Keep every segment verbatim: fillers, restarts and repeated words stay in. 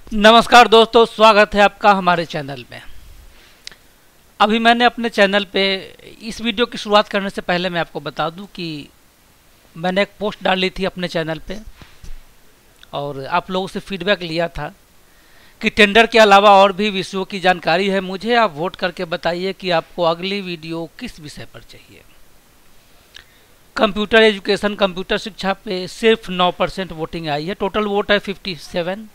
नमस्कार दोस्तों, स्वागत है आपका हमारे चैनल में। अभी मैंने अपने चैनल पे इस वीडियो की शुरुआत करने से पहले मैं आपको बता दूं कि मैंने एक पोस्ट डाली थी अपने चैनल पे और आप लोगों से फीडबैक लिया था कि टेंडर के अलावा और भी विषयों की जानकारी है मुझे, आप वोट करके बताइए कि आपको अगली वीडियो किस विषय पर चाहिए। कंप्यूटर एजुकेशन, कंप्यूटर शिक्षा पे सिर्फ नौ परसेंट वोटिंग आई है, टोटल वोट है सत्तावन।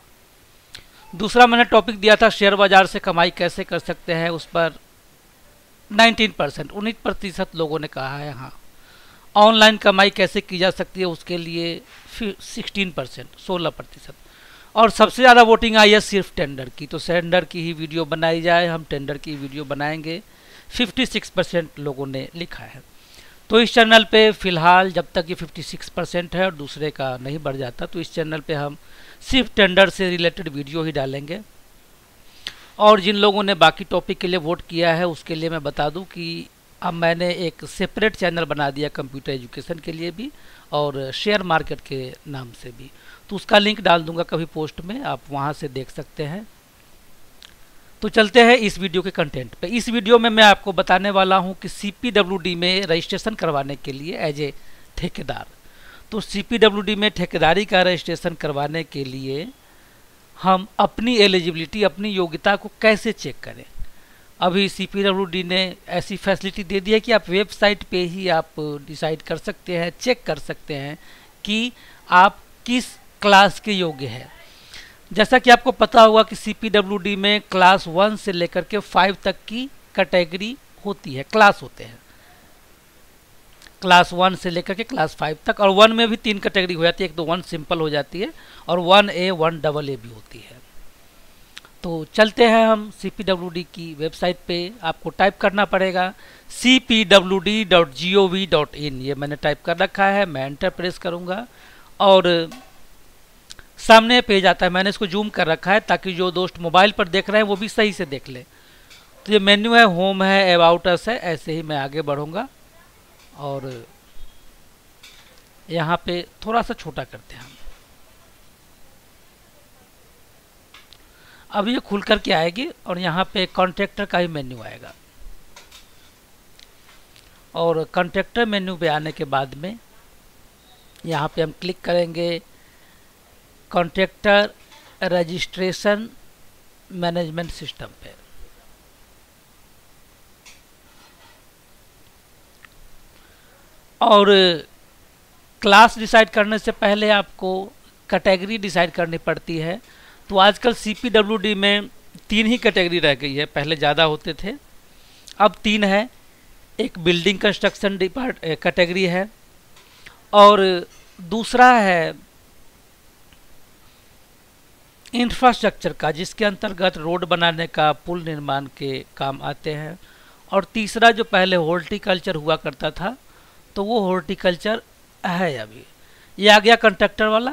दूसरा मैंने टॉपिक दिया था शेयर बाजार से कमाई कैसे कर सकते हैं, उस पर उन्नीस परसेंट उन्नीस प्रतिशत लोगों ने कहा है हाँ। ऑनलाइन कमाई कैसे की जा सकती है उसके लिए सोलह परसेंट सोलह प्रतिशत। और सबसे ज़्यादा वोटिंग आई है सिर्फ टेंडर की, तो टेंडर की ही वीडियो बनाई जाए, हम टेंडर की वीडियो बनाएंगे। छप्पन परसेंट लोगों ने लिखा है। तो इस चैनल पे फ़िलहाल जब तक ये छप्पन परसेंट है और दूसरे का नहीं बढ़ जाता तो इस चैनल पे हम सिर्फ टेंडर से रिलेटेड वीडियो ही डालेंगे। और जिन लोगों ने बाकी टॉपिक के लिए वोट किया है उसके लिए मैं बता दूं कि अब मैंने एक सेपरेट चैनल बना दिया कंप्यूटर एजुकेशन के लिए भी और शेयर मार्केट के नाम से भी, तो उसका लिंक डाल दूंगा कभी पोस्ट में, आप वहां से देख सकते हैं। तो चलते हैं इस वीडियो के कंटेंट पे। इस वीडियो में मैं आपको बताने वाला हूं कि सीपीडब्ल्यूडी में रजिस्ट्रेशन करवाने के लिए एज ए ठेकेदार, तो सीपीडब्ल्यूडी में ठेकेदारी का रजिस्ट्रेशन करवाने के लिए हम अपनी एलिजिबिलिटी, अपनी योग्यता को कैसे चेक करें। अभी सीपीडब्ल्यूडी ने ऐसी फैसिलिटी दे दी है कि आप वेबसाइट पे ही आप डिसाइड कर सकते हैं, चेक कर सकते हैं कि आप किस क्लास के योग्य हैं। जैसा कि आपको पता होगा कि सीपीडब्ल्यूडी में क्लास वन से लेकर के फाइव तक की कैटेगरी होती है, क्लास होते हैं, क्लास वन से लेकर के क्लास फाइव तक। और वन में भी तीन कैटेगरी हो जाती है, एक तो वन सिंपल हो जाती है और one A one double A भी होती है। तो चलते हैं हम सीपीडब्ल्यूडी की वेबसाइट पे, आपको टाइप करना पड़ेगा C P W D dot G O V dot in, ये मैंने टाइप कर रखा है। मैं एंटर प्रेस करूँगा और सामने पेज आता है। मैंने इसको जूम कर रखा है ताकि जो दोस्त मोबाइल पर देख रहे हैं वो भी सही से देख ले। तो ये मेन्यू है, होम है, अबाउट अस है, ऐसे ही मैं आगे बढ़ूँगा और यहाँ पे थोड़ा सा छोटा करते हैं हम। अब ये खुल करके आएगी और यहाँ पे कॉन्ट्रैक्टर का ही मेन्यू आएगा और कॉन्ट्रैक्टर मेन्यू पे आने के बाद में यहाँ पे हम क्लिक करेंगे कॉन्ट्रैक्टर रजिस्ट्रेशन मैनेजमेंट सिस्टम पे। और क्लास डिसाइड करने से पहले आपको कैटेगरी डिसाइड करनी पड़ती है। तो आजकल सीपीडब्ल्यूडी में तीन ही कैटेगरी रह गई है, पहले ज़्यादा होते थे, अब तीन है। एक बिल्डिंग कंस्ट्रक्शन डिपार्ट कैटेगरी है और दूसरा है इंफ्रास्ट्रक्चर का, जिसके अंतर्गत रोड बनाने का, पुल निर्माण के काम आते हैं। और तीसरा जो पहले हॉर्टिकल्चर हुआ करता था तो वो हॉर्टिकल्चर है अभी। ये आ गया कंट्रैक्टर वाला,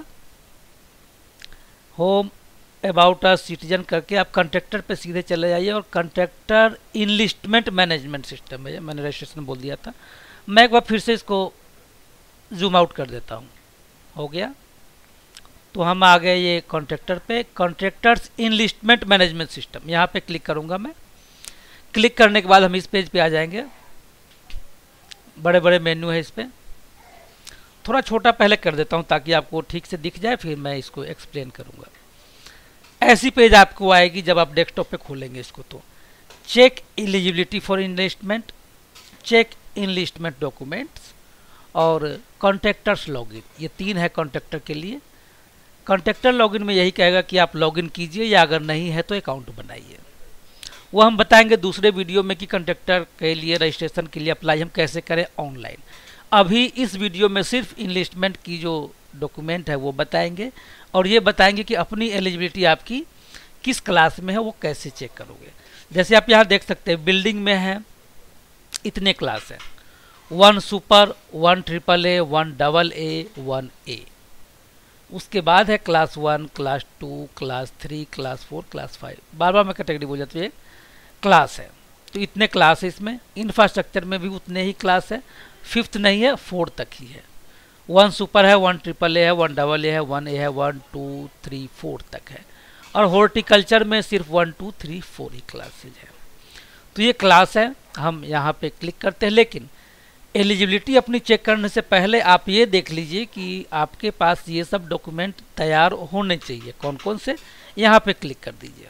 होम अबाउट अस सिटीजन करके आप कंट्रैक्टर पे सीधे चले जाइए और कंट्रैक्टर इनलिस्टमेंट मैनेजमेंट सिस्टम है, मैंने रजिस्ट्रेशन बोल दिया था। मैं एक बार फिर से इसको जूम आउट कर देता हूँ, हो गया। तो हम आ गए ये कॉन्ट्रैक्टर पे, कॉन्ट्रैक्टर्स इनलिस्टमेंट मैनेजमेंट सिस्टम, यहाँ पे क्लिक करूँगा मैं। क्लिक करने के बाद हम इस पेज पे आ जाएंगे। बड़े बड़े मेन्यू है इस पर, थोड़ा छोटा पहले कर देता हूँ ताकि आपको ठीक से दिख जाए, फिर मैं इसको एक्सप्लेन करूँगा। ऐसी पेज आपको आएगी जब आप डेस्कटॉप पे खोलेंगे इसको। तो check eligibility for enlistment, check enlistment documents और कॉन्ट्रैक्टर्स लॉगिन, ये तीन है कॉन्ट्रैक्टर के लिए। कॉन्ट्रैक्टर लॉगिन में यही कहेगा कि आप लॉगिन कीजिए या अगर नहीं है तो अकाउंट बनाइए। वो हम बताएंगे दूसरे वीडियो में कि कॉन्ट्रैक्टर के लिए रजिस्ट्रेशन के लिए अप्लाई हम कैसे करें ऑनलाइन। अभी इस वीडियो में सिर्फ इनलिस्टमेंट की जो डॉक्यूमेंट है वो बताएंगे और ये बताएंगे कि अपनी एलिजिबिलिटी आपकी किस क्लास में है वो कैसे चेक करोगे। जैसे आप यहाँ देख सकते हैं बिल्डिंग में है इतने क्लास है, one super, one triple A, one double A, one A. उसके बाद है class one, class two, class three, class four, class five, बार बार मैं कैटेगरी बोल जाती है, क्लास है। तो इतने क्लास है इसमें। इंफ्रास्ट्रक्चर में भी उतने ही क्लास है, फिफ्थ नहीं है, फोर्थ तक ही है। वन सुपर है, वन ट्रिपल ए है, वन डबल ए है, वन ए है, वन टू थ्री फोर तक है। और हॉर्टिकल्चर में सिर्फ वन टू थ्री फोर ही क्लासेज है। तो ये क्लास है, हम यहाँ पे क्लिक करते हैं। लेकिन एलिजिबिलिटी अपनी चेक करने से पहले आप ये देख लीजिए कि आपके पास ये सब डॉक्यूमेंट तैयार होने चाहिए। कौन कौन से, यहाँ पे क्लिक कर दीजिए।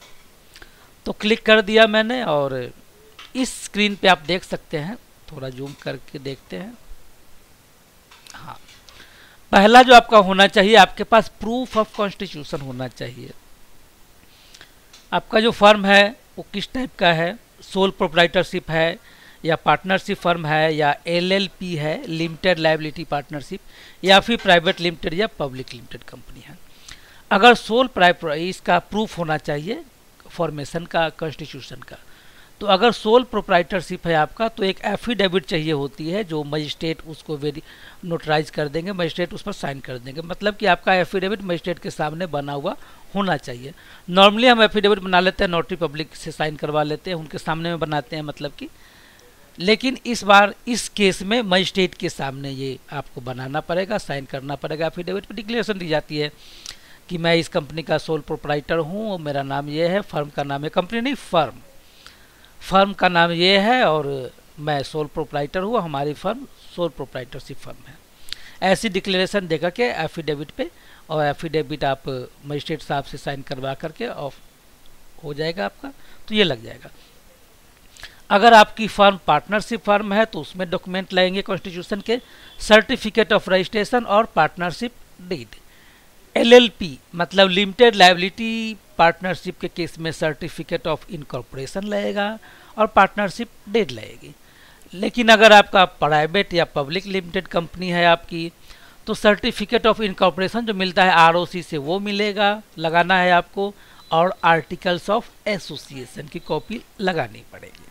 तो क्लिक कर दिया मैंने और इस स्क्रीन पे आप देख सकते हैं, थोड़ा जूम करके देखते हैं। हाँ, पहला जो आपका होना चाहिए, आपके पास प्रूफ ऑफ कॉन्स्टिट्यूशन होना चाहिए। आपका जो फर्म है वो किस टाइप का है, सोल प्रोप्राइटरशिप है या पार्टनरशिप फर्म है या एलएलपी है, लिमिटेड लायबिलिटी पार्टनरशिप, या फिर प्राइवेट लिमिटेड या पब्लिक लिमिटेड कंपनी है। अगर सोल इसका प्रूफ होना चाहिए फॉर्मेशन का, कॉन्स्टिट्यूशन का। तो अगर सोल प्रोप्राइटरशिप है आपका तो एक एफिडेविट चाहिए होती है जो मजिस्ट्रेट उसको वेरी नोटराइज कर देंगे, मजिस्ट्रेट उस पर साइन कर देंगे। मतलब कि आपका एफिडेविट मजिस्ट्रेट के सामने बना हुआ होना चाहिए। नॉर्मली हम एफिडेविट बना लेते हैं, नोटरी पब्लिक से साइन करवा लेते हैं, उनके सामने में बनाते हैं मतलब कि। लेकिन इस बार इस केस में मजिस्ट्रेट के सामने ये आपको बनाना पड़ेगा, साइन करना पड़ेगा। एफिडेविट पर डिक्लेरेशन दी जाती है कि मैं इस कंपनी का सोल प्रोप्राइटर हूँ और मेरा नाम ये है, फर्म का नाम है, कंपनी नहीं फर्म, फर्म का नाम ये है और मैं सोल प्रोप्राइटर हूँ, हमारी फर्म सोल प्रोप्राइटरशिप फर्म है। ऐसी डिक्लेरेशन देकर के एफिडेविट पे, और एफिडेविट आप मजिस्ट्रेट साहब से साइन करवा करके ऑफ हो जाएगा आपका, तो ये लग जाएगा। अगर आपकी फर्म पार्टनरशिप फर्म है तो उसमें डॉक्यूमेंट लगेंगे कॉन्स्टिट्यूशन के, सर्टिफिकेट ऑफ रजिस्ट्रेशन और पार्टनरशिप डीड। एलएलपी मतलब लिमिटेड लायबिलिटी पार्टनरशिप के केस में सर्टिफिकेट ऑफ इनकॉर्पोरेशन लगेगा और पार्टनरशिप डीड लगेगी। लेकिन अगर आपका प्राइवेट या पब्लिक लिमिटेड कंपनी है आपकी, तो सर्टिफिकेट ऑफ इनकॉर्पोरेशन जो मिलता है आरओसी से वो मिलेगा, लगाना है आपको, और आर्टिकल्स ऑफ एसोसिएशन की कॉपी लगानी पड़ेगी।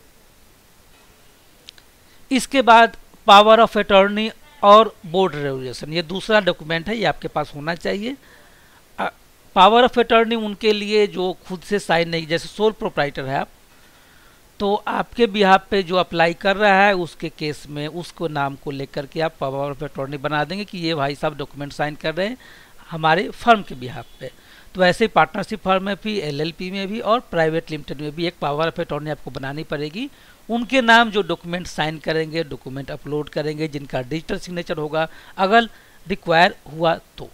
इसके बाद पावर ऑफ अटॉर्नी और बोर्ड रेजोल्यूशन, ये दूसरा डॉक्यूमेंट है, ये आपके पास होना चाहिए। पावर ऑफ अटॉर्नी उनके लिए जो खुद से साइन नहीं, जैसे सोल प्रोप्राइटर है आप, तो आपके बिहाफ पे जो अप्लाई कर रहा है उसके केस में उसको नाम को लेकर के आप पावर ऑफ अटॉर्नी बना देंगे कि ये भाई साहब डॉक्यूमेंट साइन कर रहे हैं हमारे फर्म के बिहाफ पे। तो ऐसे ही पार्टनरशिप फर्म में भी, एलएलपी में भी और प्राइवेट लिमिटेड में भी एक पावर ऑफ अटॉर्नी आपको बनानी पड़ेगी। उनके नाम जो डॉक्यूमेंट साइन करेंगे, डॉक्यूमेंट अपलोड करेंगे, जिनका डिजिटल सिग्नेचर होगा अगर रिक्वायर हुआ तो,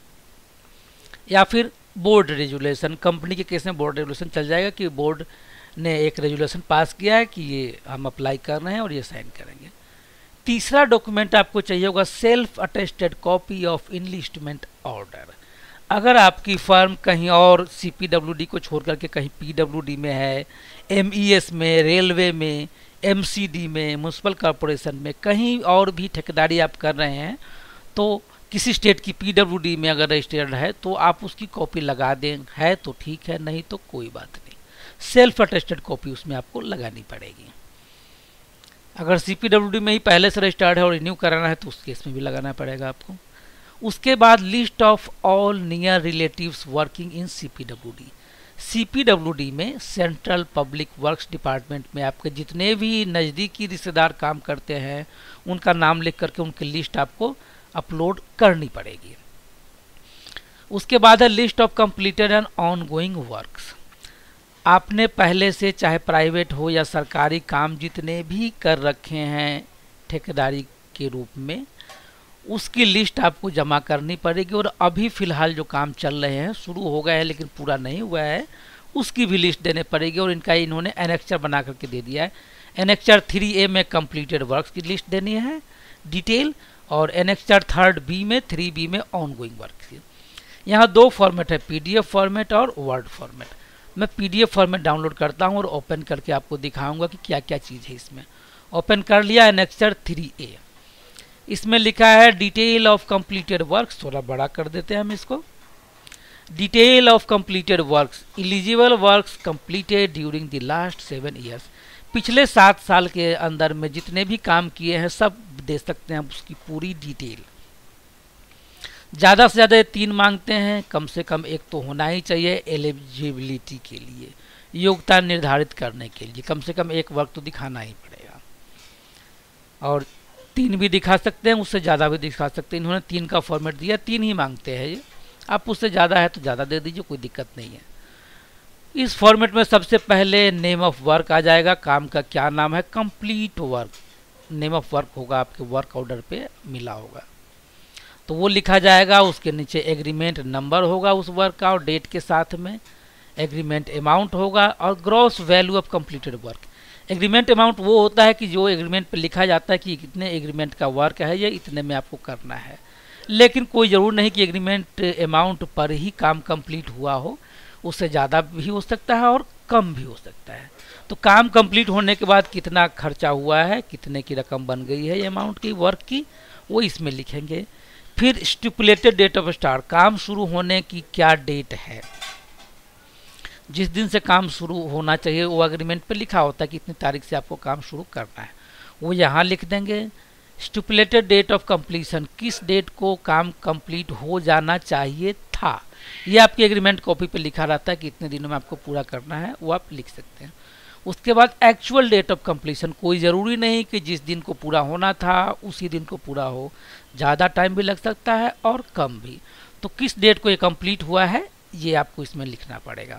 या फिर बोर्ड रेजुलेशन, कंपनी के केस में बोर्ड रेजुलेशन चल जाएगा कि बोर्ड ने एक रेजुलेशन पास किया है कि ये हम अप्लाई कर रहे हैं और ये साइन करेंगे। तीसरा डॉक्यूमेंट आपको चाहिए होगा self attested copy of enlistment order. अगर आपकी फर्म कहीं और सीपीडब्ल्यूडी को छोड़ करके कहीं पीडब्ल्यूडी में है, एमईएस में, रेलवे में, एमसीडी में, म्युनिसिपल कॉरपोरेशन में, कहीं और भी ठेकेदारी आप कर रहे हैं, तो किसी स्टेट की पीडब्ल्यूडी में अगर रजिस्टर्ड है तो आप उसकी कॉपी लगा दें, है तो ठीक है, नहीं तो कोई बात नहीं। सेल्फ अटेस्टेड कॉपी उसमें आपको लगानी पड़ेगी। अगर सीपीडब्ल्यूडी में ही पहले से रजिस्टर्ड है और रिन्यू कराना है तो उस केस में भी लगाना पड़ेगा आपको। उसके बाद list of all near relatives working in CPWD. CPWD में सेंट्रल पब्लिक वर्क्स डिपार्टमेंट में आपके जितने भी नज़दीकी रिश्तेदार काम करते हैं उनका नाम लिख करके उनकी लिस्ट आपको अपलोड करनी पड़ेगी। उसके बाद है list of completed and ongoing works. आपने पहले से चाहे प्राइवेट हो या सरकारी काम जितने भी कर रखे हैं ठेकेदारी के रूप में, उसकी लिस्ट आपको जमा करनी पड़ेगी। और अभी फ़िलहाल जो काम चल रहे हैं, शुरू हो गए हैं लेकिन पूरा नहीं हुआ है, उसकी भी लिस्ट देने पड़ेगी। और इनका इन्होंने एनेक्चर बना करके दे दिया है। एनेक्चर थ्री ए में कंप्लीटेड वर्क्स की लिस्ट देनी है डिटेल, और एनेक्चर थर्ड बी में, थ्री बी में ऑनगोइंग वर्क की। यहाँ दो फॉर्मेट है, पीडीएफ फॉर्मेट और वर्ड फॉर्मेट। मैं पीडीएफ फॉर्मेट डाउनलोड करता हूँ और ओपन करके आपको दिखाऊंगा कि क्या क्या चीज़ है इसमें। ओपन कर लिया एनेक्चर थ्री ए, इसमें लिखा है डिटेल ऑफ कंप्लीटेड वर्क्स, थोड़ा बड़ा कर देते हैं हम इसको। Detail of completed works, eligible works completed during the last seven years. पिछले सात साल के अंदर में जितने भी काम किए हैं सब दे सकते हैं उसकी पूरी डिटेल। ज़्यादा से ज़्यादा तीन मांगते हैं, कम से कम एक तो होना ही चाहिए एलिजिबिलिटी के लिए, योग्यता निर्धारित करने के लिए कम से कम एक वर्क तो दिखाना ही पड़ेगा। और तीन भी दिखा सकते हैं, उससे ज़्यादा भी दिखा सकते हैं। इन्होंने तीन का फॉर्मेट दिया, तीन ही मांगते हैं ये, आप उससे ज़्यादा है तो ज़्यादा दे दीजिए, कोई दिक्कत नहीं है। इस फॉर्मेट में सबसे पहले नेम ऑफ वर्क आ जाएगा, काम का क्या नाम है, complete work name of work होगा, आपके वर्क ऑर्डर पे मिला होगा तो वो लिखा जाएगा। उसके नीचे एग्रीमेंट नंबर होगा उस वर्क का और डेट के साथ में, एग्रीमेंट अमाउंट होगा और gross value of completed work. Agreement amount वो होता है कि जो एग्रीमेंट पे लिखा जाता है कि कितने एग्रीमेंट का वर्क है, ये इतने में आपको करना है, लेकिन कोई ज़रूर नहीं कि एग्रीमेंट अमाउंट पर ही काम कंप्लीट हुआ हो, उससे ज़्यादा भी हो सकता है और कम भी हो सकता है। तो काम कंप्लीट होने के बाद कितना खर्चा हुआ है, कितने की रकम बन गई है ये अमाउंट की वर्क की, वो इसमें लिखेंगे। फिर स्टिपुलेटेड डेट ऑफ स्टार्ट, काम शुरू होने की क्या डेट है, जिस दिन से काम शुरू होना चाहिए वो एग्रीमेंट पे लिखा होता है कि इतनी तारीख से आपको काम शुरू करना है, वो यहाँ लिख देंगे। स्टिपुलेटेड डेट ऑफ कंप्लीशन, किस डेट को काम कंप्लीट हो जाना चाहिए था, ये आपकी एग्रीमेंट कॉपी पे लिखा रहता है कि इतने दिनों में आपको पूरा करना है, वो आप लिख सकते हैं। उसके बाद एक्चुअल डेट ऑफ कंप्लीशन, कोई ज़रूरी नहीं कि जिस दिन को पूरा होना था उसी दिन को पूरा हो, ज़्यादा टाइम भी लग सकता है और कम भी। तो किस डेट को ये कंप्लीट हुआ है ये आपको इसमें लिखना पड़ेगा।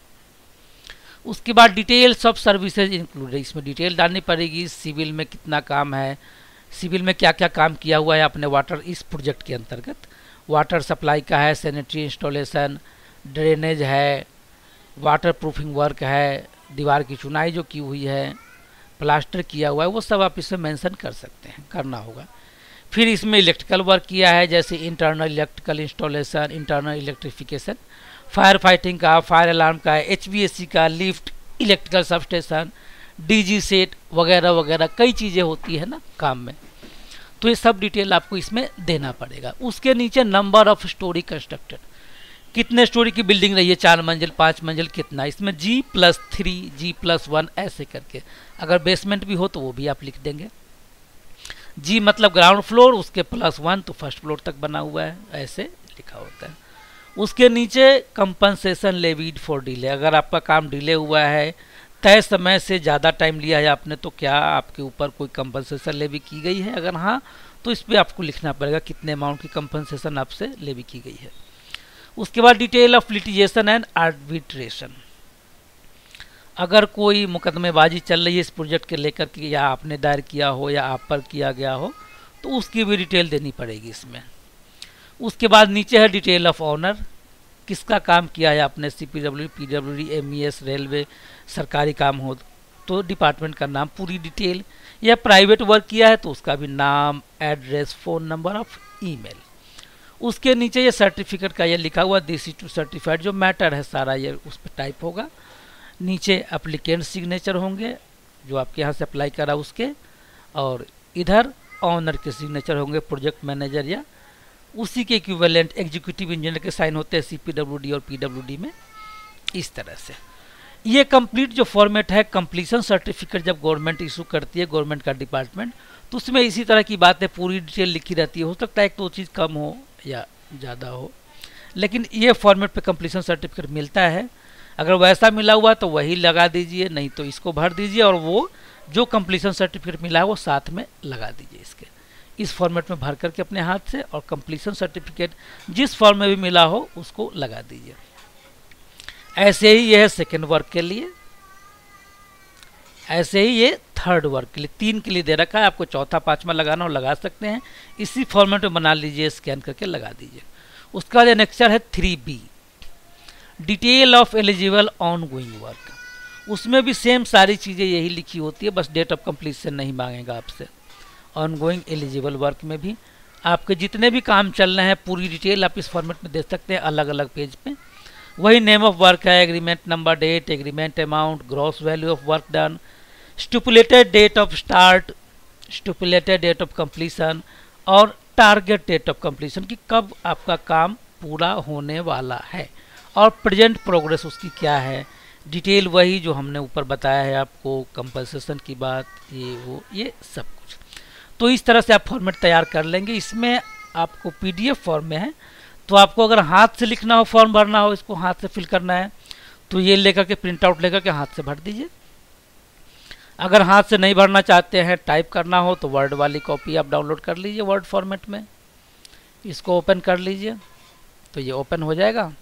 उसके बाद डिटेल्स ऑफ सर्विसेज इंक्लूडेड, इसमें डिटेल डालनी पड़ेगी, सिविल में कितना काम है, सिविल में क्या क्या काम किया हुआ है आपने वाटर इस प्रोजेक्ट के अंतर्गत, वाटर सप्लाई का है, सैनिटरी इंस्टॉलेशन, ड्रेनेज है, वाटर प्रूफिंग वर्क है, दीवार की चुनाई जो की हुई है, प्लास्टर किया हुआ है, वो सब आप इसमें मेंशन कर सकते हैं, करना होगा। फिर इसमें इलेक्ट्रिकल वर्क किया है, जैसे internal electrical installation, internal electrification, fire fighting का, फायर अलार्म का, एच बी एस सी का, lift, electrical substation, D G set वगैरह वगैरह कई चीज़ें होती है ना काम में, तो ये सब डिटेल आपको इसमें देना पड़ेगा। उसके नीचे नंबर ऑफ स्टोरी कंस्ट्रक्टेड, कितने स्टोरी की बिल्डिंग रही है, चार मंजिल, पाँच मंजिल, कितना, इसमें G plus three, G plus one ऐसे करके, अगर बेसमेंट भी हो तो वो भी आप लिख देंगे। जी मतलब ग्राउंड फ्लोर, उसके प्लस वन तो फर्स्ट फ्लोर तक बना हुआ है, ऐसे लिखा होता है। उसके नीचे कंपनसेशन लेवीड फॉर डिले, अगर आपका काम डिले हुआ है, तय समय से ज़्यादा टाइम लिया है आपने, तो क्या आपके ऊपर कोई कंपनसेशन लेवी की गई है, अगर हाँ तो इस पर आपको लिखना पड़ेगा कितने अमाउंट की कंपनसेशन आपसे लेवी की गई है। उसके बाद detail of litigation and arbitration, अगर कोई मुकदमेबाजी चल रही है इस प्रोजेक्ट के लेकर के, या आपने दायर किया हो या आप पर किया गया हो, तो उसकी भी डिटेल देनी पड़ेगी इसमें। उसके बाद नीचे है डिटेल ऑफ ऑनर, किसका काम किया है आपने, C P W, P W D, M E S, railway, सरकारी काम हो तो डिपार्टमेंट का नाम, पूरी डिटेल, या प्राइवेट वर्क किया है तो उसका भी नाम, address, phone number of email. उसके नीचे ये सर्टिफिकेट का ये लिखा हुआ दिस इज टू सर्टिफाइड, जो मैटर है सारा ये उस पर टाइप होगा। नीचे एप्लीकेंट सिग्नेचर होंगे जो आपके यहाँ से अप्लाई करा उसके, और इधर ऑनर के सिग्नेचर होंगे, प्रोजेक्ट मैनेजर या उसी के इक्विवेलेंट एग्जीक्यूटिव इंजीनियर के साइन होते हैं सी पी डब्ल्यू डी और पी डब्ल्यू डी में। इस तरह से ये कंप्लीट जो फॉर्मेट है, कंप्लीशन सर्टिफिकेट जब गवर्नमेंट इशू करती है, गवर्नमेंट का डिपार्टमेंट, तो उसमें इसी तरह की बातें पूरी डिटेल लिखी रहती है। हो सकता है एक तो चीज़ कम हो या ज़्यादा हो, लेकिन ये फॉर्मेट पे कंप्लीशन सर्टिफिकेट मिलता है। अगर वैसा मिला हुआ तो वही लगा दीजिए, नहीं तो इसको भर दीजिए और वो जो कंप्लीशन सर्टिफिकेट मिला है वो साथ में लगा दीजिए इसके, इस फॉर्मेट में भर करके अपने हाथ से, और कंप्लीशन सर्टिफिकेट जिस फॉर्म में भी मिला हो उसको लगा दीजिए। ऐसे ही ये है सेकेंड वर्क के लिए, ऐसे ही ये थर्ड वर्क के लिए, तीन के लिए दे रखा है, आपको चौथा पांचवा लगाना हो लगा सकते हैं, इसी फॉर्मेट में बना लीजिए, स्कैन करके लगा दीजिए। उसका बाद नेक्स्ट है three B, detail of eligible on going work, उसमें भी सेम सारी चीज़ें यही लिखी होती है, बस डेट ऑफ कंप्लीशन नहीं मांगेगा आपसे। ऑन गोइंग एलिजिबल वर्क में भी आपके जितने भी काम चल रहे हैं पूरी डिटेल आप इस फॉर्मेट में दे सकते हैं, अलग अलग पेज पे। वही नेम ऑफ वर्क है, agreement number, date, agreement amount, gross value of work done, stipulated date of start, stipulated date of completion, और टारगेट डेट ऑफ कंप्लीशन कि कब आपका काम पूरा होने वाला है, और प्रेजेंट प्रोग्रेस उसकी क्या है, डिटेल वही जो हमने ऊपर बताया है आपको, कंपनसेशन की बात, ये वो ये सब कुछ। तो इस तरह से आप फॉर्मेट तैयार कर लेंगे। इसमें आपको पीडीएफ फॉर्म में है, तो आपको अगर हाथ से लिखना हो, फॉर्म भरना हो, इसको हाथ से फिल करना है, तो ये लेकर के प्रिंट आउट लेकर के हाथ से भर दीजिए। अगर हाथ से नहीं भरना चाहते हैं, टाइप करना हो, तो वर्ड वाली कॉपी आप डाउनलोड कर लीजिए वर्ड फॉर्मेट में, इसको ओपन कर लीजिए, तो ये ओपन हो जाएगा।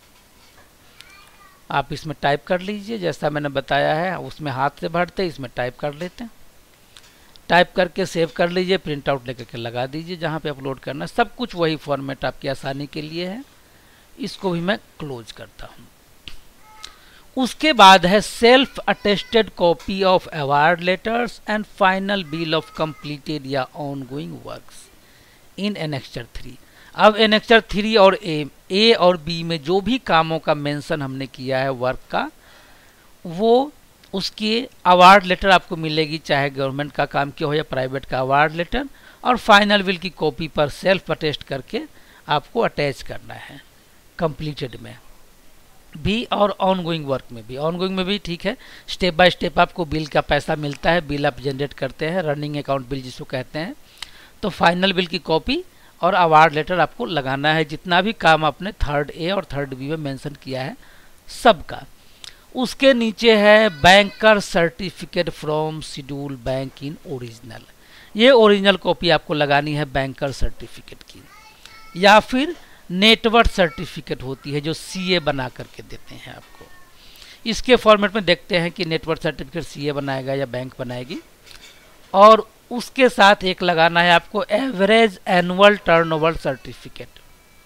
आप इसमें टाइप कर लीजिए जैसा मैंने बताया है, उसमें हाथ से भरते इसमें टाइप कर लेते हैं। टाइप करके सेव कर लीजिए, प्रिंट आउट लेकर के लगा दीजिए जहाँ पे अपलोड करना है। सब कुछ वही फॉर्मेट आपकी आसानी के लिए है। इसको भी मैं क्लोज करता हूँ। उसके बाद है self attested copy of award letters and final bill of completed या ongoing works in annexure three. अब एनेक्चर थ्री और ए ए और बी में जो भी कामों का मेंशन हमने किया है वर्क का, वो उसकी अवार्ड लेटर आपको मिलेगी, चाहे गवर्नमेंट का काम किया हो या प्राइवेट का अवार्ड लेटर, और फाइनल बिल की कॉपी पर सेल्फ अटेस्ट करके आपको अटैच करना है कंप्लीटेड में भी और ऑनगोइंग वर्क में भी। ऑनगोइंग में भी ठीक है, स्टेप बाय स्टेप आपको बिल का पैसा मिलता है, बिल आप जनरेट करते हैं, रनिंग अकाउंट बिल जिसको कहते हैं। तो फाइनल बिल की कॉपी और अवार्ड लेटर आपको लगाना है, जितना भी काम आपने थर्ड ए और थर्ड बी में मेंशन किया है सबका। उसके नीचे है banker certificate from schedule bank in original. ये ओरिजिनल कॉपी आपको लगानी है बैंकर सर्टिफिकेट की, या फिर नेटवर्क सर्टिफिकेट होती है जो सीए बना करके देते हैं आपको। इसके फॉर्मेट में देखते हैं कि नेटवर्क सर्टिफिकेट सीए बनाएगा या बैंक बनाएगी। और उसके साथ एक लगाना है आपको average annual turnover certificate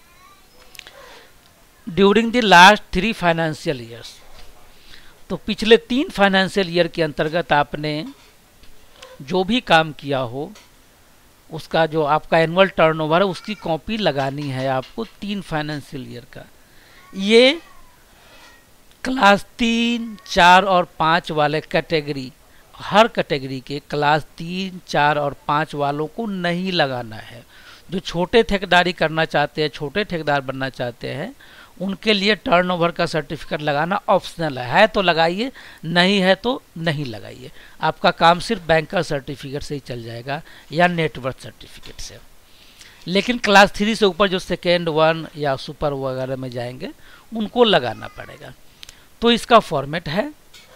during the last three financial years. तो पिछले तीन फाइनेंशियल ईयर के अंतर्गत आपने जो भी काम किया हो उसका जो आपका एनुअल टर्नओवर है उसकी कॉपी लगानी है आपको तीन फाइनेंशियल ईयर का। ये क्लास तीन चार और पाँच वाले कैटेगरी, हर कैटेगरी के क्लास तीन चार और पाँच वालों को नहीं लगाना है। जो छोटे ठेकेदारी करना चाहते हैं, छोटे ठेकेदार बनना चाहते हैं, उनके लिए टर्नओवर का सर्टिफिकेट लगाना ऑप्शनल है। है तो लगाइए, नहीं है तो नहीं लगाइए। आपका काम सिर्फ बैंकर सर्टिफिकेट से ही चल जाएगा या नेटवर्क सर्टिफिकेट से। लेकिन क्लास थ्री से ऊपर जो सेकेंड वन या सुपर वगैरह में जाएंगे उनको लगाना पड़ेगा। तो इसका फॉर्मेट है,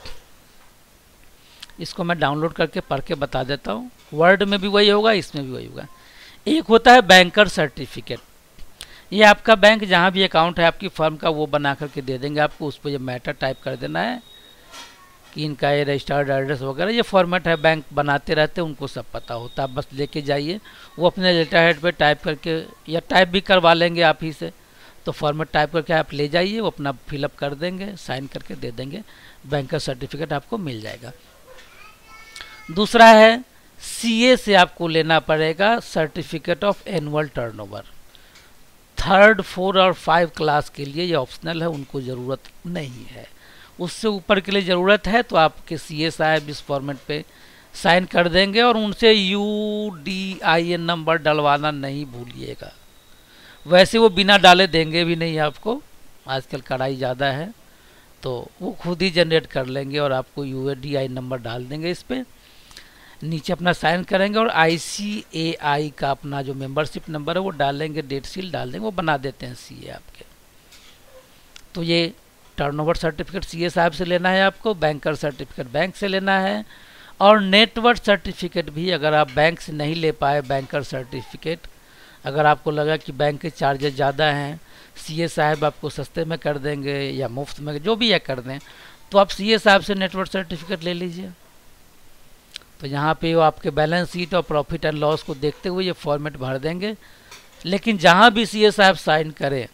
इसको मैं डाउनलोड करके पढ़ के बता देता हूँ। वर्ड में भी वही होगा, इसमें भी वही होगा। एक होता है बैंकर सर्टिफिकेट। ये आपका बैंक जहाँ भी अकाउंट है आपकी फर्म का वो बना करके दे देंगे आपको। उस पर ये मैटर टाइप कर देना है कि इनका ये रजिस्टर्ड एड्रेस वगैरह, ये फॉर्मेट है, बैंक बनाते रहते हैं, उनको सब पता होता है। बस लेके जाइए, वो अपने लेटर हेड पे टाइप करके या टाइप भी करवा लेंगे आप ही से। तो फॉर्मेट टाइप करके आप ले जाइए, वो अपना फिलअप कर देंगे, साइन करके दे देंगे, बैंकर सर्टिफिकेट आपको मिल जाएगा। दूसरा है सीए से आपको लेना पड़ेगा certificate of annual turnover. Third four और फाइव क्लास के लिए ये ऑप्शनल है, उनको ज़रूरत नहीं है। उससे ऊपर के लिए ज़रूरत है तो आपके सीए साहब इस फॉर्मेट पे साइन कर देंगे और उनसे U D I N number डलवाना नहीं भूलिएगा। वैसे वो बिना डाले देंगे भी नहीं आपको, आजकल कड़ाई ज़्यादा है, तो वो खुद ही जनरेट कर लेंगे और आपको यू डी आई नंबर डाल देंगे इस पर। नीचे अपना साइन करेंगे और आई सी ए आई का अपना जो मेंबरशिप नंबर है वो डालेंगे, डेट सील डाल देंगे, वो बना देते हैं सीए आपके। तो ये टर्नओवर सर्टिफिकेट सीए साहब से लेना है आपको, बैंकर सर्टिफिकेट बैंक से लेना है, और नेटवर्क सर्टिफिकेट भी अगर आप बैंक से नहीं ले पाए बैंकर सर्टिफिकेट, अगर आपको लगा कि बैंक के चार्जेस ज़्यादा हैं, सीए साहब आपको सस्ते में कर देंगे या मुफ्त में जो भी है कर दें, तो आप सीए साहब से नेटवर्क सर्टिफिकेट ले लीजिए। तो यहाँ पे वो आपके बैलेंस शीट और प्रॉफिट एंड लॉस को देखते हुए ये फॉर्मेट भर देंगे। लेकिन जहाँ भी सीए साहब साइन करें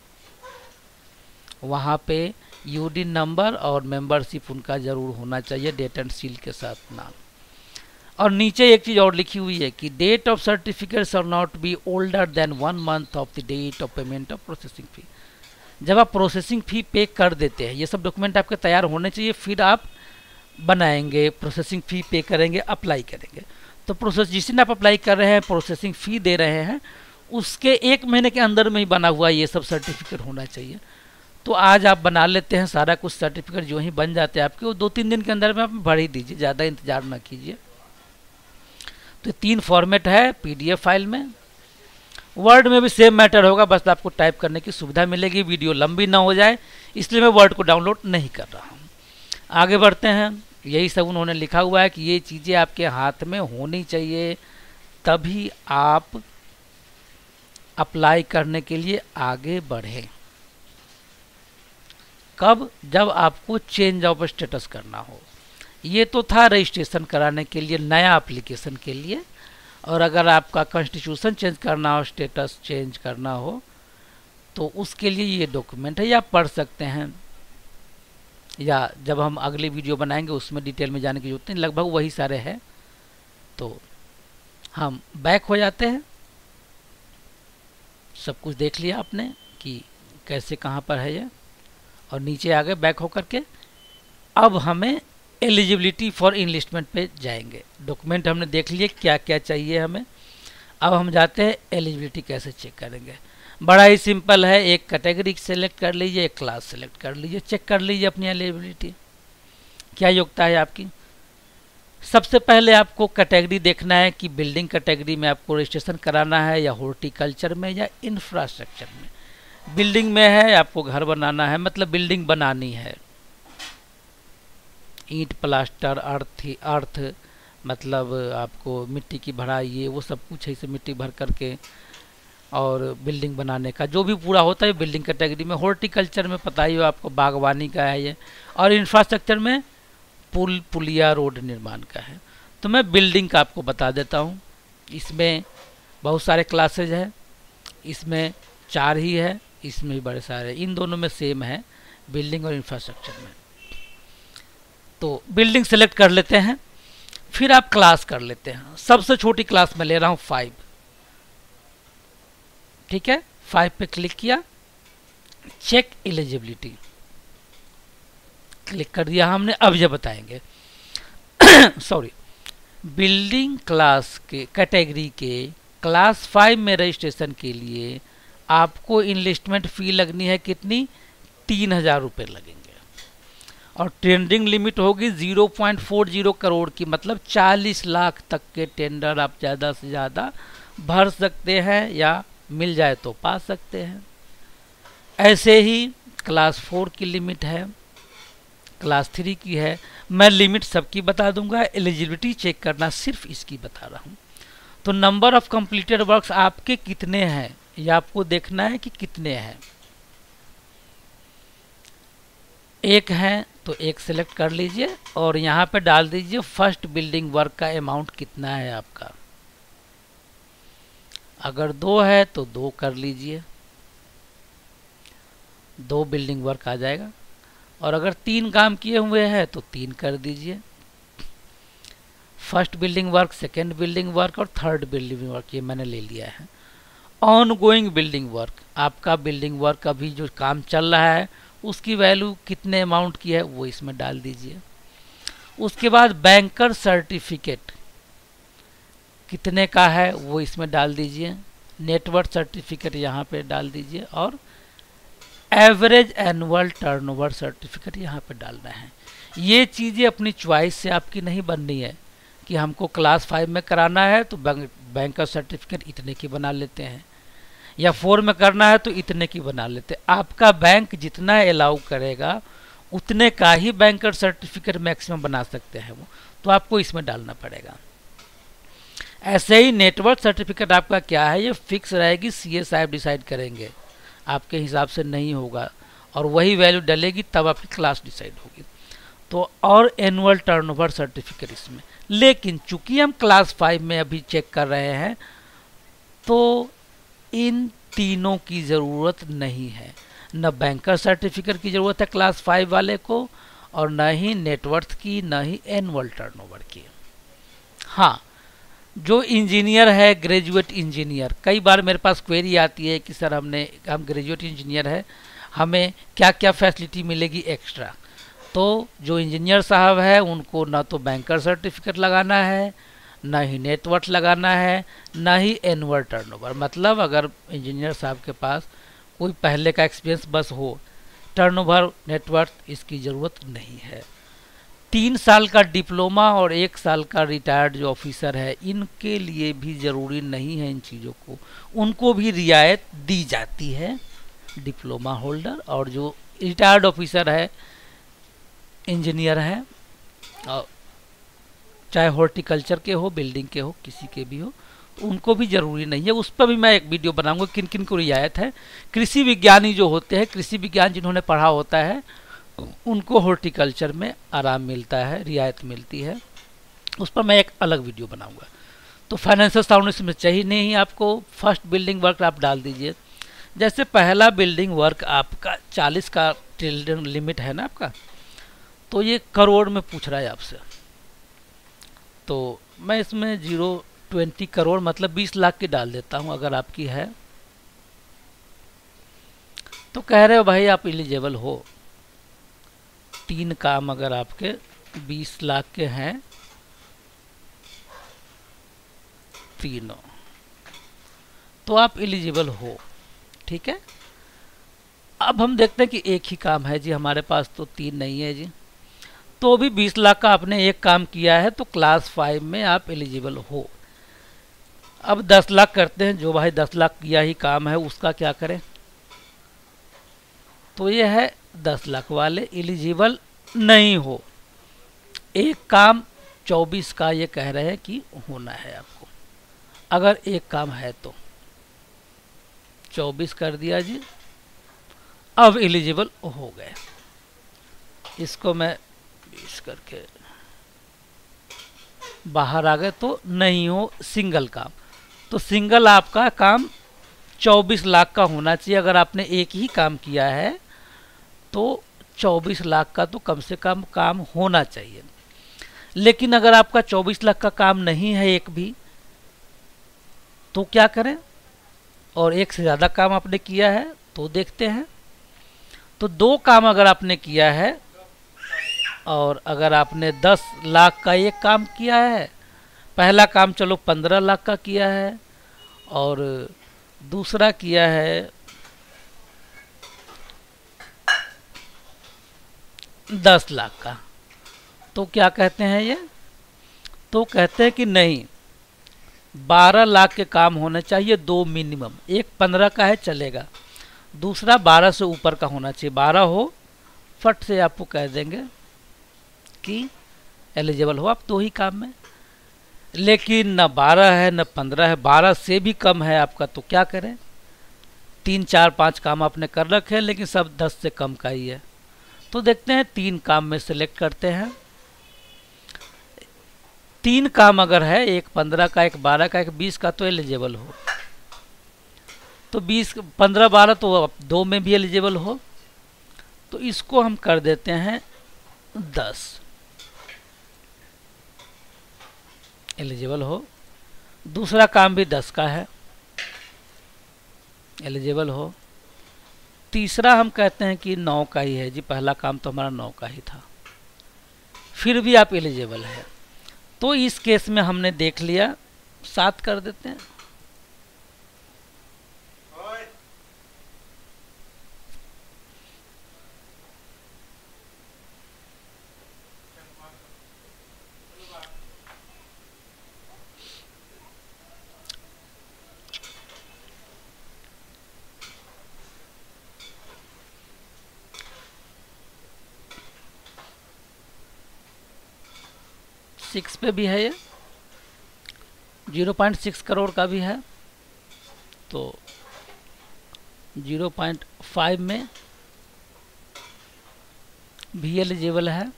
वहाँ पे यूडी नंबर और मेंबरशिप उनका ज़रूर होना चाहिए, डेट एंड सील के साथ नाम। और नीचे एक चीज़ और लिखी हुई है कि date of certificate shall not be older than one month of the date of payment of processing fee. जब आप प्रोसेसिंग फ़ी पे कर देते हैं, ये सब डॉक्यूमेंट आपके तैयार होने चाहिए, फिर आप बनाएंगे, प्रोसेसिंग फ़ी पे करेंगे, अप्लाई करेंगे। तो प्रोसेस जिस दिन आप अप्लाई कर रहे हैं, प्रोसेसिंग फ़ी दे रहे हैं, उसके एक महीने के अंदर में ही बना हुआ ये सब सर्टिफिकेट होना चाहिए। तो आज आप बना लेते हैं सारा कुछ, सर्टिफिकेट जो ही बन जाते हैं आपके, वो दो तीन दिन के अंदर में आप भर ही दीजिए, ज़्यादा इंतजार ना कीजिए। तो तीन फॉर्मेट है पीडीएफ फाइल में। वर्ड में भी सेम मैटर होगा, बस आपको टाइप करने की सुविधा मिलेगी, वीडियो लंबी ना हो जाए, इसलिए मैं वर्ड को डाउनलोड नहीं कर रहा हूँ। आगे बढ़ते हैं। यही सब उन्होंने लिखा हुआ है कि ये चीज़ें आपके हाथ में होनी चाहिए, तभी आप अप्लाई करने के लिए आगे बढ़ें। कब? जब आपको चेंज ऑफ स्टेटस करना हो। ये तो था रजिस्ट्रेशन कराने के लिए, नया एप्लीकेशन के लिए। और अगर आपका कॉन्स्टिट्यूशन चेंज करना हो, स्टेटस चेंज करना हो, तो उसके लिए ये डॉक्यूमेंट है, या पढ़ सकते हैं, या जब हम अगली वीडियो बनाएंगे उसमें डिटेल में जाने की जरूरत नहीं, लगभग वही सारे हैं। तो हम बैक हो जाते हैं। सब कुछ देख लिया आपने कि कैसे कहाँ पर है ये, और नीचे आ गए बैक होकर के। अब हमें एलिजिबिलिटी फॉर इनलिस्टमेंट पे जाएंगे। डॉक्यूमेंट हमने देख लिए क्या क्या चाहिए हमें। अब हम जाते हैं एलिजिबिलिटी कैसे चेक करेंगे। बड़ा ही सिंपल है, एक कैटेगरी सेलेक्ट कर लीजिए, एक क्लास सेलेक्ट कर लीजिए, चेक कर लीजिए अपनी एलिजिबिलिटी क्या योग्यता है आपकी। सबसे पहले आपको कैटेगरी देखना है कि बिल्डिंग कैटेगरी में आपको रजिस्ट्रेशन कराना है, या हॉर्टिकल्चर में, या इंफ्रास्ट्रक्चर में। बिल्डिंग में है, आपको घर बनाना है, मतलब बिल्डिंग बनानी है, ईंट प्लास्टर अर्थ अर्थ मतलब आपको मिट्टी की भराई, ये वो सब कुछ है, इसे मिट्टी भर करके और बिल्डिंग बनाने का जो भी पूरा होता है बिल्डिंग कैटेगरी में। हॉर्टिकल्चर में पता ही हो आपको, बागवानी का है ये। और इंफ्रास्ट्रक्चर में पुल पुलिया रोड निर्माण का है। तो मैं बिल्डिंग का आपको बता देता हूँ। इसमें बहुत सारे क्लासेज है, इसमें चार ही है, इसमें भी बड़े सारे, इन दोनों में सेम है, बिल्डिंग और इंफ्रास्ट्रक्चर में। तो बिल्डिंग सेलेक्ट कर लेते हैं, फिर आप क्लास कर लेते हैं। सबसे छोटी क्लास में ले रहा हूँ फाइव, ठीक है। फाइव पे क्लिक किया, चेक एलिजिबिलिटी क्लिक कर दिया हमने। अब ये बताएंगे सॉरी, बिल्डिंग क्लास के कैटेगरी के क्लास फाइव में रजिस्ट्रेशन के लिए आपको इनलिस्टमेंट फी लगनी है कितनी? तीन हजार रुपये लगेंगे। और टेंडरिंग लिमिट होगी zero point four zero crore की, मतलब चालीस लाख तक के टेंडर आप ज़्यादा से ज़्यादा भर सकते हैं, या मिल जाए तो पा सकते हैं। ऐसे ही क्लास फोर की लिमिट है, क्लास थ्री की है। मैं लिमिट सबकी बता दूंगा, एलिजिबिलिटी चेक करना सिर्फ इसकी बता रहा हूँ। तो नंबर ऑफ कंप्लीटेड वर्क्स आपके कितने हैं, ये आपको देखना है कि कितने हैं। एक है तो एक सेलेक्ट कर लीजिए, और यहाँ पे डाल दीजिए फर्स्ट बिल्डिंग वर्क का अमाउंट कितना है आपका। अगर दो है तो दो कर लीजिए, दो बिल्डिंग वर्क आ जाएगा। और अगर तीन काम किए हुए हैं तो तीन कर दीजिए, first building work, second building work और थर्ड बिल्डिंग वर्क, ये मैंने ले लिया है। ऑन गोइंग बिल्डिंग वर्क, आपका बिल्डिंग वर्क अभी जो काम चल रहा है उसकी वैल्यू कितने अमाउंट की है वो इसमें डाल दीजिए। उसके बाद बैंकर सर्टिफिकेट कितने का है वो इसमें डाल दीजिए। नेटवर्क सर्टिफिकेट यहाँ पे डाल दीजिए, और एवरेज एनुअल टर्नओवर सर्टिफिकेट यहाँ पे डालना है। ये चीज़ें अपनी चॉइस से आपकी नहीं बननी है कि हमको क्लास फाइव में कराना है तो बैंकर सर्टिफिकेट इतने की बना लेते हैं, या फोर में करना है तो इतने की बना लेते हैं। आपका बैंक जितना अलाउ करेगा उतने का ही बैंकर सर्टिफिकेट मैक्सिमम बना सकते हैं वो, तो आपको इसमें डालना पड़ेगा। ऐसे ही नेटवर्क सर्टिफिकेट आपका क्या है ये फिक्स रहेगी, सीए साहब डिसाइड करेंगे, आपके हिसाब से नहीं होगा, और वही वैल्यू डलेगी तब आपकी क्लास डिसाइड होगी। तो और एनुअल टर्नओवर सर्टिफिकेट इसमें, लेकिन चूंकि हम क्लास फाइव में अभी चेक कर रहे हैं तो इन तीनों की ज़रूरत नहीं है। न बैंकर सर्टिफिकेट की ज़रूरत है क्लास फाइव वाले को, और न ही नेटवर्थ की, न ही एनुअल टर्नओवर की। हाँ, जो इंजीनियर है, ग्रेजुएट इंजीनियर, कई बार मेरे पास क्वेरी आती है कि सर हमने हम ग्रेजुएट इंजीनियर है, हमें क्या क्या फैसिलिटी मिलेगी एक्स्ट्रा। तो जो इंजीनियर साहब है उनको ना तो बैंकर सर्टिफिकेट लगाना है, ना ही नेटवर्थ लगाना है, ना ही एनुअल टर्नओवर। मतलब अगर इंजीनियर साहब के पास कोई पहले का एक्सपीरियंस बस हो, टर्नओवर नेटवर्थ इसकी ज़रूरत नहीं है। तीन साल का डिप्लोमा और एक साल का रिटायर्ड जो ऑफिसर है इनके लिए भी ज़रूरी नहीं है इन चीज़ों को, उनको भी रियायत दी जाती है, डिप्लोमा होल्डर और जो रिटायर्ड ऑफिसर है, इंजीनियर है, और चाहे हॉर्टिकल्चर के हो, बिल्डिंग के हो, किसी के भी हो, उनको भी जरूरी नहीं है। उस पर भी मैं एक वीडियो बनाऊंगा किन किन को रियायत है। कृषि विज्ञानी जो होते हैं, कृषि विज्ञान जिन्होंने पढ़ा होता है, उनको हॉर्टिकल्चर में आराम मिलता है, रियायत मिलती है। उस पर मैं एक अलग वीडियो बनाऊंगा। तो फाइनेंशियल साउंडनेस में चाहिए नहीं आपको। फर्स्ट बिल्डिंग वर्क आप डाल दीजिए। जैसे पहला बिल्डिंग वर्क आपका चालीस का ट्रिलियन लिमिट है ना आपका, तो ये करोड़ में पूछ रहा है आपसे। तो मैं इसमें जीरो ट्वेंटी करोड़ मतलब बीस लाख की डाल देता हूँ अगर आपकी है। तो कह रहे हो भाई आप एलिजिबल हो। तीन काम अगर आपके बीस लाख के हैं तीनों, तो आप एलिजिबल हो। ठीक है। अब हम देखते हैं कि एक ही काम है जी हमारे पास, तो तीन नहीं है जी। तो भी बीस लाख का आपने एक काम किया है, तो क्लास फाइव में आप एलिजिबल हो। अब दस लाख करते हैं। जो भाई दस लाख किया ही काम है उसका क्या करें, तो ये है दस लाख वाले एलिजिबल नहीं हो। एक काम चौबीस का ये कह रहे हैं कि होना है आपको। अगर एक काम है तो चौबीस कर दिया जी, अब एलिजिबल हो गए। इसको मैं बीस करके बाहर आ गए तो नहीं हो सिंगल काम। तो सिंगल आपका काम चौबीस लाख का होना चाहिए। अगर आपने एक ही काम किया है तो चौबीस लाख का तो कम से कम काम होना चाहिए। लेकिन अगर आपका चौबीस लाख का काम नहीं है एक भी, तो क्या करें, और एक से ज़्यादा काम आपने किया है तो देखते हैं। तो दो काम अगर आपने किया है और अगर आपने दस लाख का एक काम किया है, पहला काम चलो पंद्रह लाख का किया है और दूसरा किया है दस लाख का, तो क्या कहते हैं ये, तो कहते हैं कि नहीं, बारह लाख के काम होने चाहिए दो मिनिमम। एक पंद्रह का है चलेगा, दूसरा बारह से ऊपर का होना चाहिए। बारह हो फट से आपको कह देंगे कि एलिजिबल हो आप दो ही काम में। लेकिन न बारह है न पंद्रह है, बारह से भी कम है आपका, तो क्या करें, तीन चार पाँच काम आपने कर रखे हैं लेकिन सब दस से कम का ही है। तो देखते हैं तीन काम में सेलेक्ट करते हैं। तीन काम अगर है, एक पंद्रह का, एक बारह का, एक बीस का, तो एलिजिबल हो। तो बीस पंद्रह बारह तो दो में भी एलिजिबल हो। तो इसको हम कर देते हैं दस, एलिजिबल हो। दूसरा काम भी दस का है, एलिजिबल हो। तीसरा हम कहते हैं कि नौ का ही है जी, पहला काम तो हमारा नौ का ही था, फिर भी आप एलिजिबल है। तो इस केस में हमने देख लिया, सात कर देते हैं। सिक्स पे भी है ये, जीरो पॉइंट सिक्स करोड़ का भी है, तो जीरो पॉइंट फाइव में भी एलिजिबल है।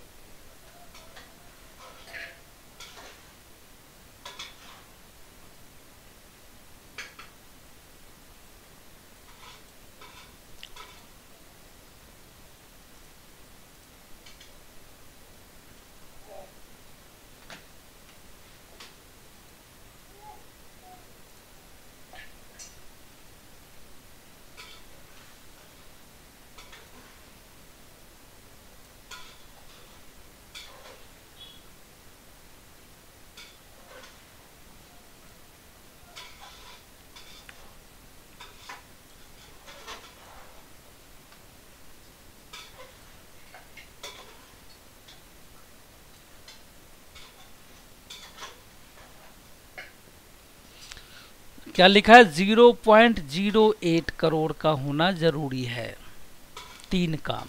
क्या लिखा है, zero point zero eight crore का होना जरूरी है तीन काम।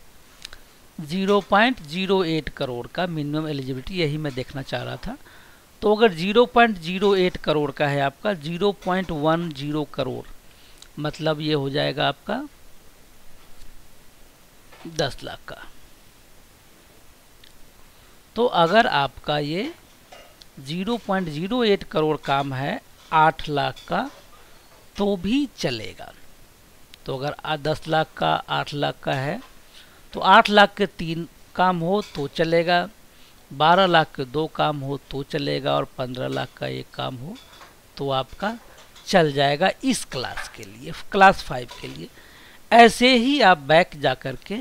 Zero point zero eight crore minimum मिनिमम एलिजिबिलिटी, यही मैं देखना चाह रहा था। तो अगर zero point zero eight crore का है आपका zero point one zero crore, मतलब ये हो जाएगा आपका दस लाख का। तो अगर आपका ये zero point zero eight crore काम है आठ लाख का तो भी चलेगा। तो अगर दस लाख का आठ लाख का है तो आठ लाख के तीन काम हो तो चलेगा, बारह लाख के दो काम हो तो चलेगा, और पंद्रह लाख का एक काम हो तो आपका चल जाएगा इस क्लास के लिए, क्लास फाइव के लिए। ऐसे ही आप बैक जा कर के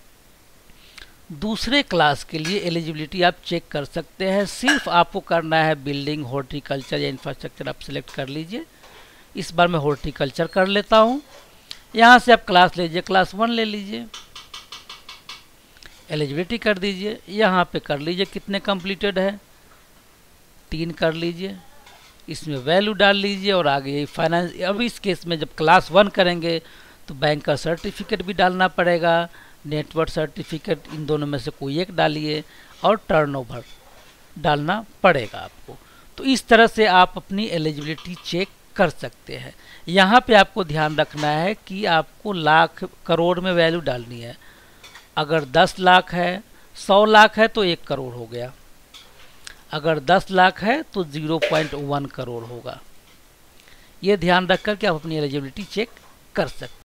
दूसरे क्लास के लिए एलिजिबिलिटी आप चेक कर सकते हैं। सिर्फ आपको करना है बिल्डिंग, हॉर्टिकल्चर या इंफ्रास्ट्रक्चर आप सिलेक्ट कर लीजिए। इस बार मैं हॉर्टिकल्चर कर लेता हूँ। यहाँ से आप क्लास लीजिए, क्लास वन ले लीजिए, एलिजिबिलिटी कर दीजिए, यहाँ पे कर लीजिए कितने कंप्लीटेड है, तीन कर लीजिए, इसमें वैल्यू डाल लीजिए और आगे फाइनेंस। अब इस केस में जब क्लास वन करेंगे तो बैंक का सर्टिफिकेट भी डालना पड़ेगा, नेटवर्क सर्टिफिकेट, इन दोनों में से कोई एक डालिए, और टर्नओवर डालना पड़ेगा आपको। तो इस तरह से आप अपनी एलिजिबिलिटी चेक कर सकते हैं। यहाँ पे आपको ध्यान रखना है कि आपको लाख करोड़ में वैल्यू डालनी है। अगर दस लाख है, सौ लाख है तो एक करोड़ हो गया, अगर दस लाख है तो ज़ीरो पॉइंट वन करोड़ होगा। ये ध्यान रखकर के आप अपनी एलिजिबिलिटी चेक कर सकते हैं।